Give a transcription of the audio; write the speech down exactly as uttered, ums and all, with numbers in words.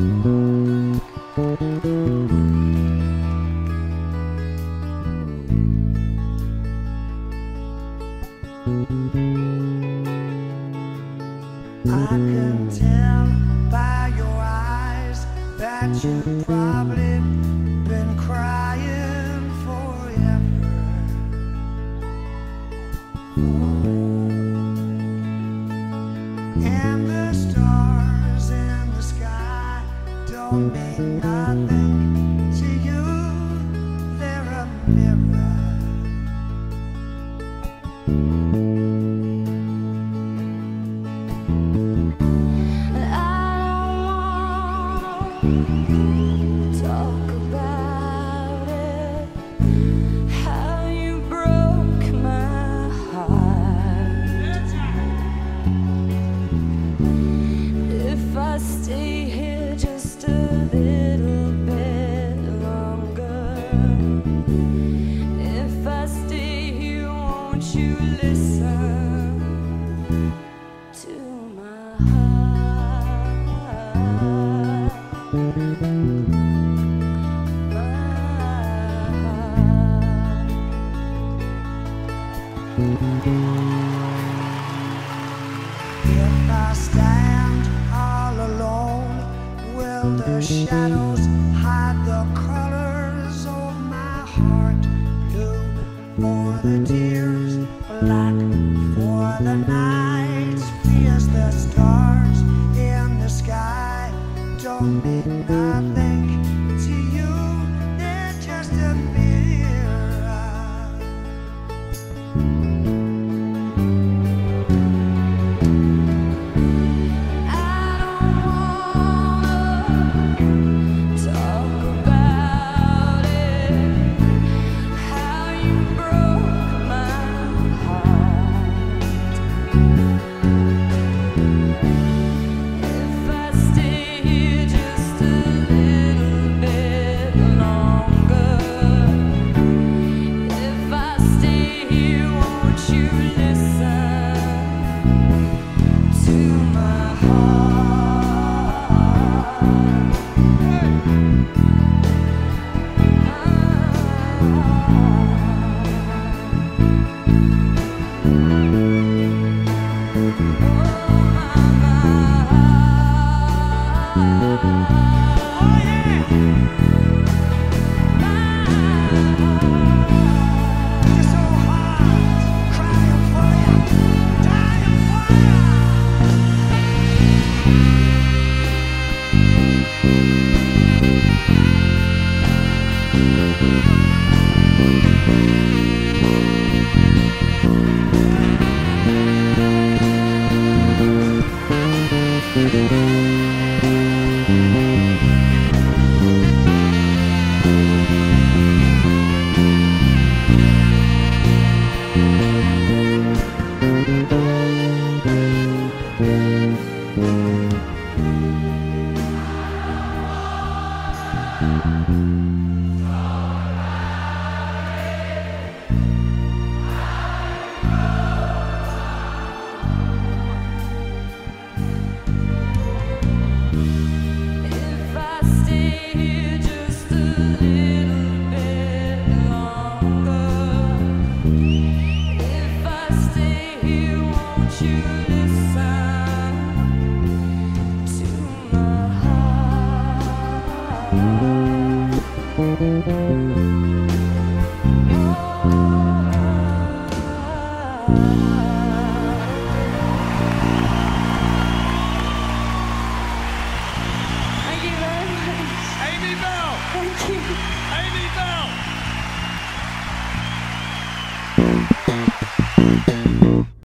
I can tell by your eyes that you've probably been crying forever. And the stars in the sky don't mean nothing to you. They're a mirror. Talk about it, how you broke my heart. If I stay here just a little bit longer, if I stay here, won't you listen to my heart? If I stand all alone, will the shadows hide the colors of my heart? Blue for the tears, black for the nights, fierce the stars in the sky don't mean nothing to you. They're just a mirror.